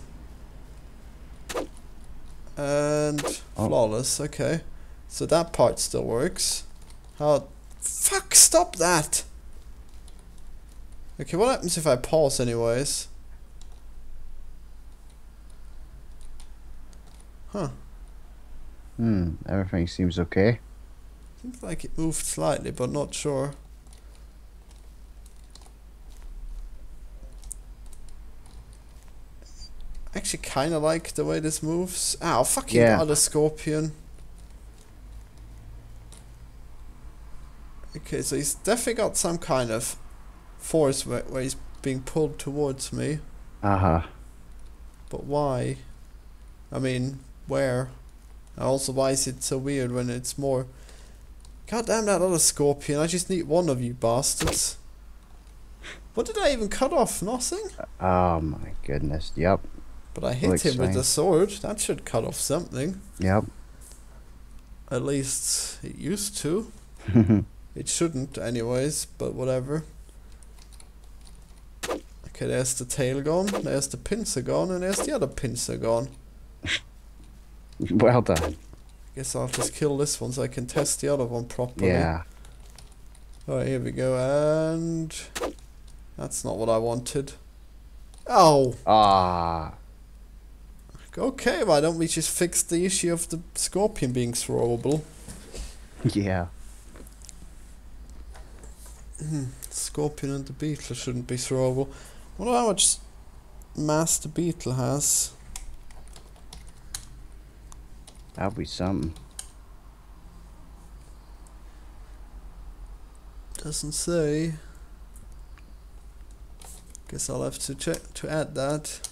And flawless, okay. So that part still works. How... Fuck, stop that! Okay, what happens if I pause anyways? Huh. Everything seems okay. Seems like it moved slightly, but not sure. I actually kind of like the way this moves. Ow, fucking other scorpion. Okay, so he's definitely got some kind of force where he's being pulled towards me. Uh-huh. But why? I mean, where? And also, why is it so weird when it's more... God damn that other scorpion, I just need one of you bastards. What did I even cut off? Nothing? Oh my goodness, yep. But I hit him with the sword, that should cut off something. Yep. At least it used to. It shouldn't anyways, but whatever. Okay, there's the tail gone, there's the pincer gone, and there's the other pincer gone. Well done. Guess I'll just kill this one so I can test the other one properly. Yeah. Alright, here we go, and... That's not what I wanted. Oh! Ah. Okay, why don't we just fix the issue of the scorpion being throwable? Yeah. Scorpion and the beetle shouldn't be throwable. I wonder how much mass the beetle has. That'll be something. Doesn't say. Guess I'll have to check to add that.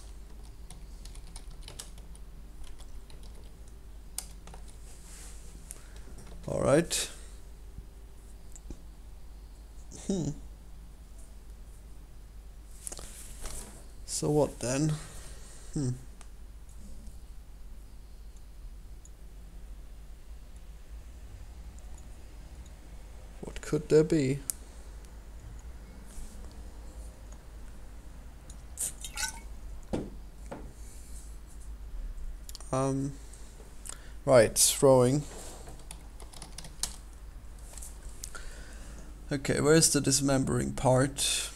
Alright. So what then? What could there be? Right, throwing. Okay, where's the dismembering part?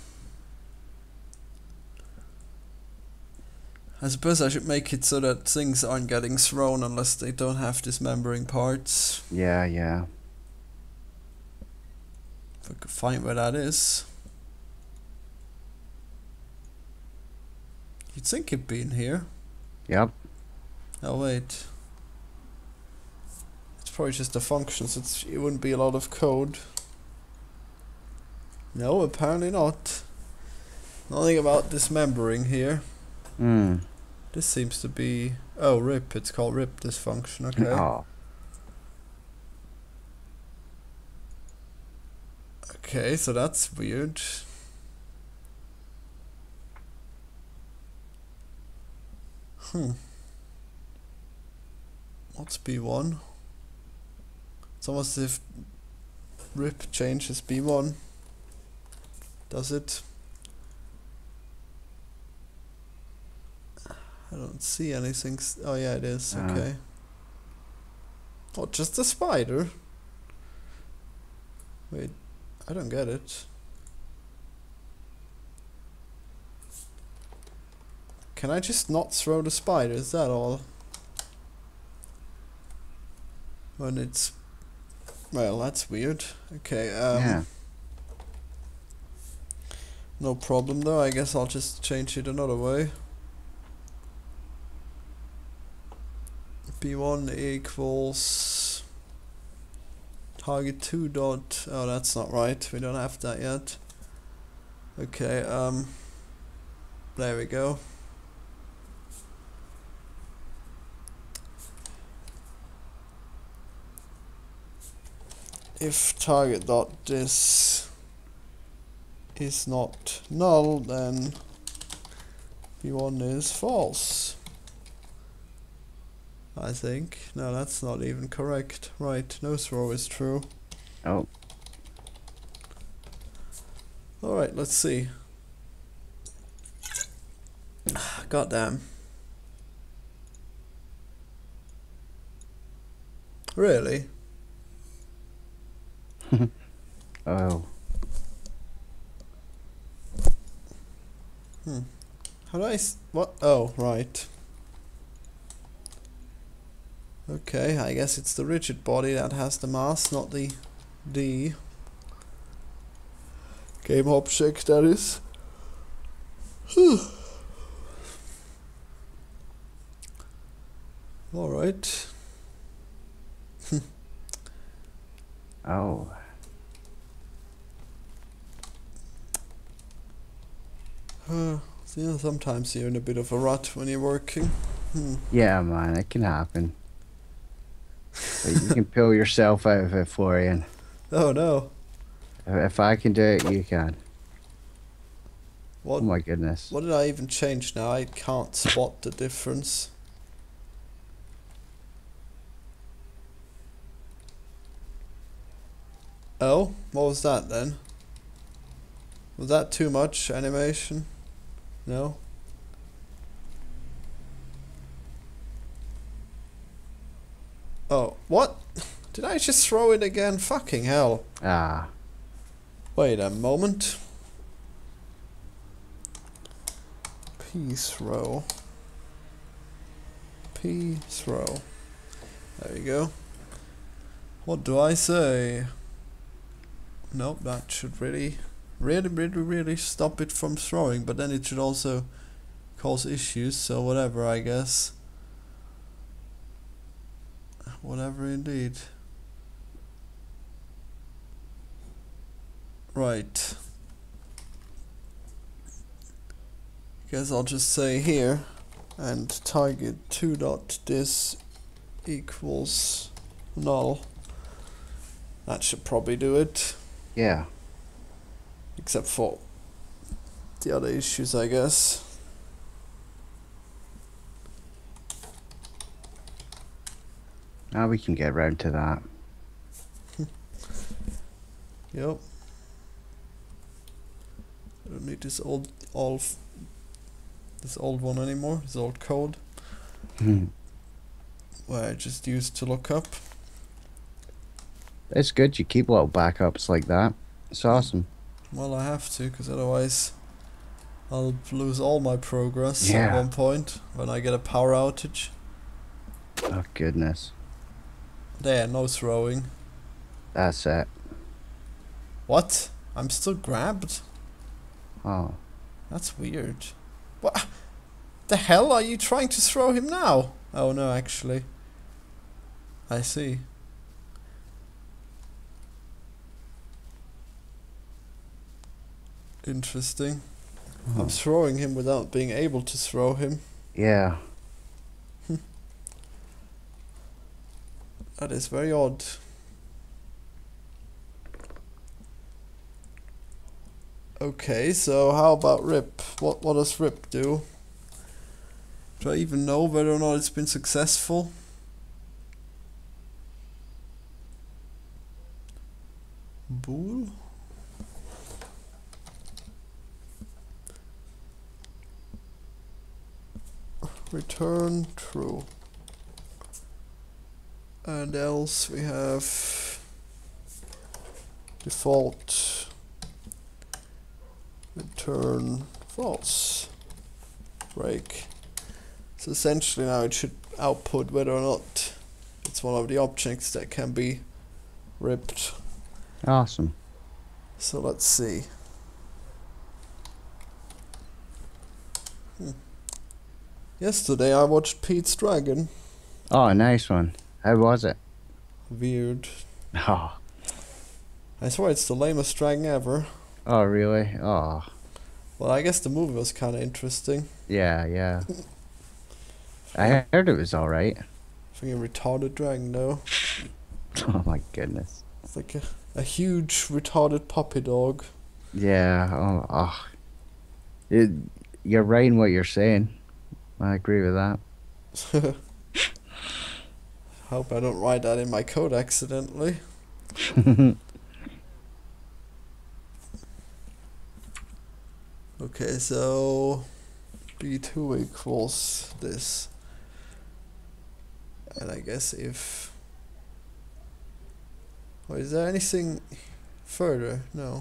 I suppose I should make it so that things aren't getting thrown unless they don't have dismembering parts. Yeah. If I could find where that is. You'd think it'd be in here. Yep. Oh wait. It's probably just a function, so it wouldn't be a lot of code. No, apparently not. Nothing about dismembering here. Hmm. This seems to be... Oh, RIP. It's called RIP, this function. Okay. Oh. Okay, so that's weird. What's B1? It's almost as if RIP changes B1. Does it? I don't see anything. Oh yeah, it is. Okay. Oh, just a spider? Wait, I don't get it. Can I just not throw the spider? Is that all? When it's... Well, that's weird. Okay, Yeah. no problem though. I guess I'll just change it another way. B1 equals target 2 dot... Oh, that's not right. We don't have that yet. Okay, there we go. If target dot this is not null, then B1 is false. I think. No, that's not even correct. Right, no throw is true. Oh. Alright, let's see. Goddamn. Really? Oh. How do I what? Oh, right. Okay, I guess it's the rigid body that has the mass, not the D. Game object, that is. Alright. Oh. So yeah, sometimes you're in a bit of a rut when you're working. Yeah, man, it can happen. But you can pull yourself out of it, Florian. Oh no. If I can do it, you can. What? Oh my goodness. What did I even change now? I can't spot the difference. Oh, what was that then? Was that too much animation? No? Oh, what? Did I just throw it again? Fucking hell. Ah. Wait a moment. P throw. P throw. There you go. What do I say? Nope, that should really stop it from throwing, but then it should also cause issues, so whatever, I guess. Whatever indeed. Right. Guess I'll just say here, and target 2 dot this equals null. That should probably do it. Yeah. Except for the other issues, I guess. Now we can get round to that. Yep. I don't need this old one anymore. This old code where I just used to look up. It's good you keep little backups like that. It's awesome. Well, I have to, because otherwise I'll lose all my progress at Yeah. one point when I get a power outage. Oh goodness. There, no throwing. That's it. What? I'm still grabbed? Oh. That's weird. What the hell are you trying to throw him now? Oh no, actually. I see. Interesting. Oh. I'm throwing him without being able to throw him. Yeah. That is very odd. Okay, so how about Rip? What does Rip do? Do I even know whether or not it's been successful? Bool? Return true. And else we have default return false. Break. So essentially now it should output whether or not it's one of the objects that can be ripped. Awesome. So let's see. Yesterday I watched Pete's Dragon. Oh, nice one. How was it? Weird. Oh. I swear it's the lamest dragon ever. Oh, really? Oh. Well, I guess the movie was kind of interesting. Yeah, yeah. I heard it was alright. Freaking retarded dragon though. Oh my goodness. It's like a huge retarded puppy dog. Yeah, oh. You're right in what you're saying. I agree with that. Hope I don't write that in my code accidentally. Okay, so b2 equals this. And I guess if... Oh, is there anything further? No.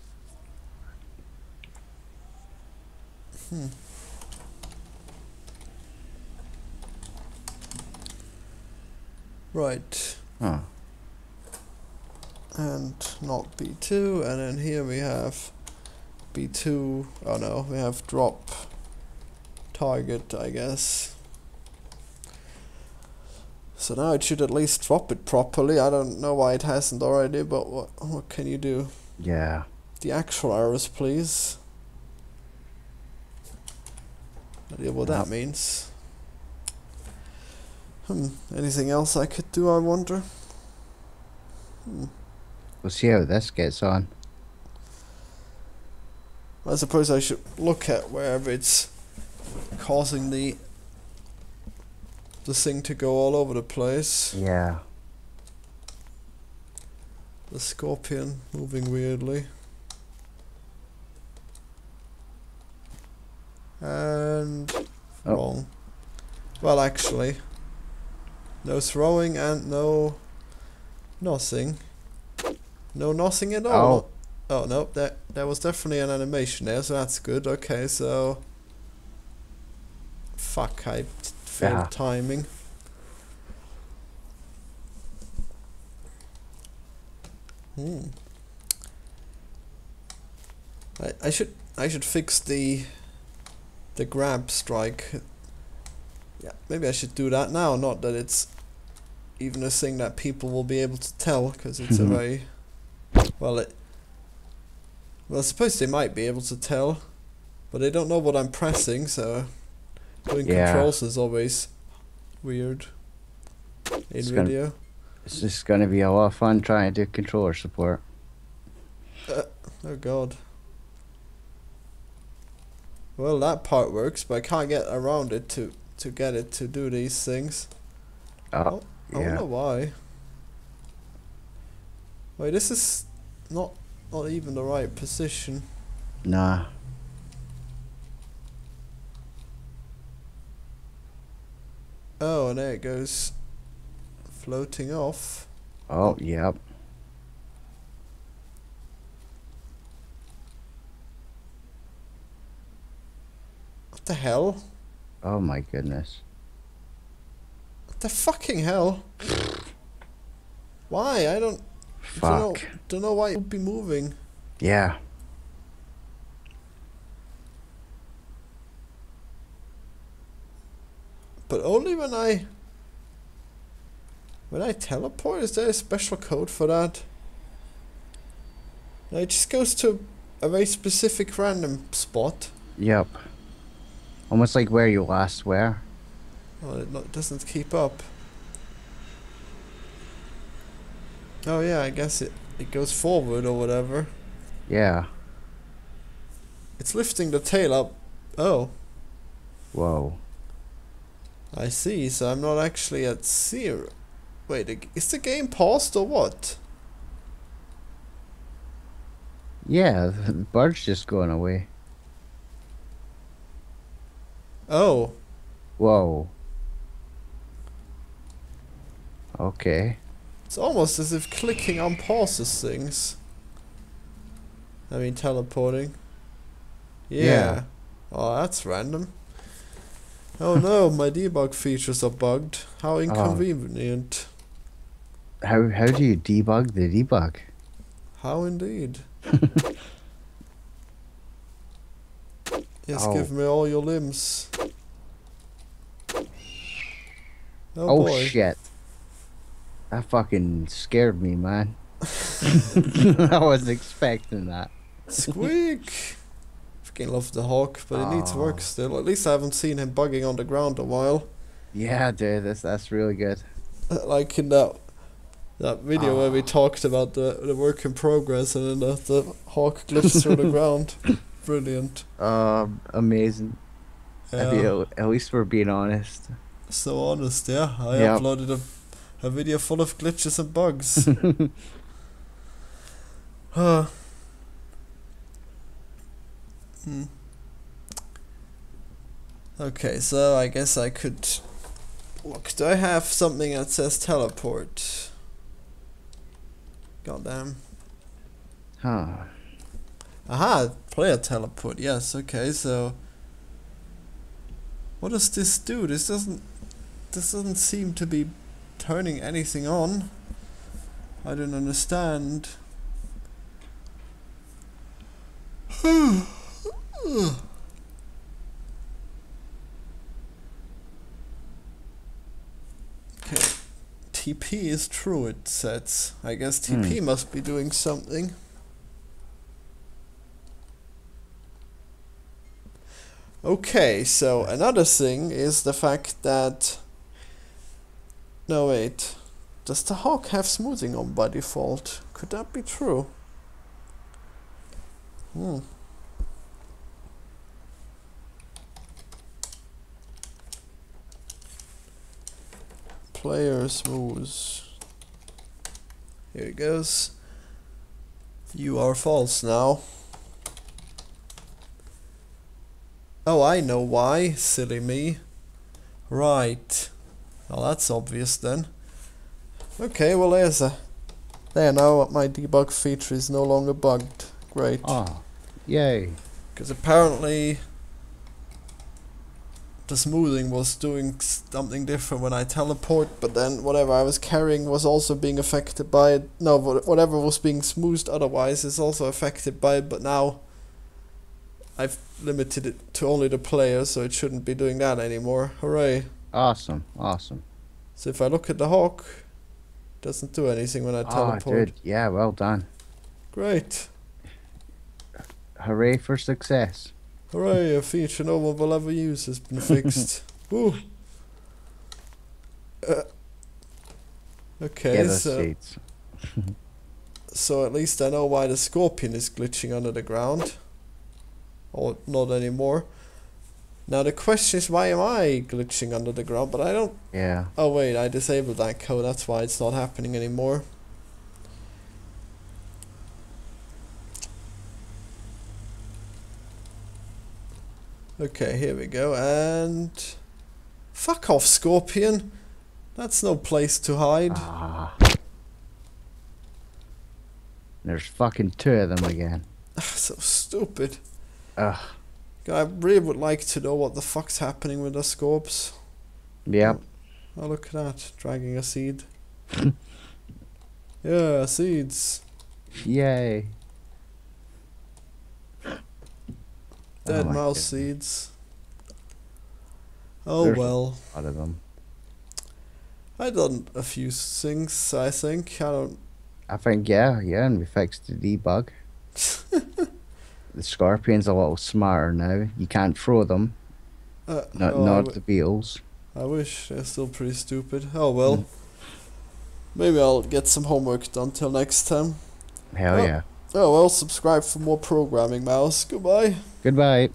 Right. Oh. And not b2, and then here we have b2. Oh no, we have drop target, I guess. So now it should at least drop it properly. I don't know why it hasn't already, but what can you do? Yeah. The actual errors, please. No idea what that means. Anything else I could do, I wonder? We'll see how this gets on. I suppose I should look at wherever it's causing the thing to go all over the place. Yeah. The scorpion moving weirdly. And wrong. Well, actually, no throwing and no nothing. No nothing at all. Oh no, that was definitely an animation there, so that's good. Okay, so fuck, I failed timing. I should fix the grab strike. Yeah, maybe I should do that now. Not that it's even a thing that people will be able to tell, because it's a very well. I suppose they might be able to tell, but they don't know what I'm pressing. So doing controls is always weird in video. It's just gonna be a lot of fun trying to do controller support. Oh god. Well, that part works, but I can't get around it to get it to do these things. Oh, I don't know why. Wait, this is not even the right position. Nah. Oh, and there it goes, floating off. Oh, yep. What the hell? Oh my goodness. What the fucking hell? Why? I don't... Fuck. Don't know why it would be moving. Yeah. But only when I teleport. Is there a special code for that? No, it just goes to a very specific random spot. Yep. Almost like where you last were. Oh, it doesn't keep up. Oh yeah, I guess it goes forward or whatever. Yeah. It's lifting the tail up. Oh, Whoa. I see. So I'm not actually at 0. Wait, is the game paused or what? Yeah, the bird's just going away. Oh, Whoa. Okay. it's almost as if clicking on pauses things. I mean, teleporting. Yeah. Oh, that's random. Oh no, my debug features are bugged. How inconvenient. How do you debug the debug? How indeed. Yes, Oh. give me all your limbs. Oh boy. shit. That fucking scared me, man. I wasn't expecting that. Squeak! Fucking love the hawk, but it needs work still. At least I haven't seen him bugging on the ground a while. Yeah, dude, that's really good. Like in that video where we talked about the work in progress, and then the hawk glitched through the ground. Brilliant. Amazing. Yeah. At least we're being honest. So honest, yeah. I Yep. uploaded a video full of glitches and bugs. Okay, so I guess I could look. Do I have something that says teleport? Goddamn. Huh. Aha, player teleport. Yes, okay, so what does this do? This doesn't seem to be turning anything on. I don't understand. Okay. TP is true, it says. I guess TP must be doing something. Okay, so another thing is the fact that... No, wait. Does the hawk have smoothing on by default? Could that be true? Player smooth. Here it goes. You are false now. Oh, I know why, silly me. Right. Well, that's obvious then. Okay, well there now my debug feature is no longer bugged. Great. Oh, yay. Because apparently the smoothing was doing something different when I teleport, but then whatever I was carrying was also being affected by it. No, whatever was being smoothed otherwise is also affected by it, but now I've limited it to only the player, so it shouldn't be doing that anymore. Hooray. Awesome, awesome. So if I look at the hawk, it doesn't do anything when I teleport. Oh, dude, yeah, well done. Great. Hooray for success. Hooray, a feature no one will ever use has been fixed. Woo. Okay, Get us seats. so at least I know why the scorpion is glitching under the ground. Or not anymore. Now the question is, why am I glitching under the ground? But I don't... Yeah. Oh wait, I disabled that code, that's why it's not happening anymore. Okay, here we go, and... Fuck off, Scorpion! That's no place to hide. There's fucking 2 of them again. So stupid. Ugh. I really would like to know what the fuck's happening with the Scorps. Yep. Oh, look at that, dragging a seed. Yeah, seeds. Yay. Dead my mouse goodness. seeds. Oh There's well. a lot of them. I done a few things, I think. I don't. I think, yeah, and we fixed the debug. The scorpion's a little smarter now. You can't throw them. Not the beetles. I wish. They're still pretty stupid. Oh well. Mm. Maybe I'll get some homework done till next time. Hell Oh, yeah. oh well, subscribe for more programming, mouse. Goodbye. Goodbye.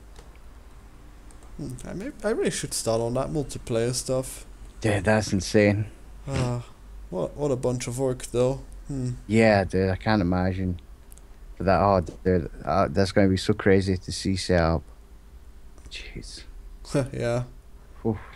I really should start on that multiplayer stuff. Dude, that's insane. What a bunch of work though. Yeah, dude, I can't imagine. But that, oh, dude, that's going to be so crazy to see set up. Jeez. Yeah. Oof.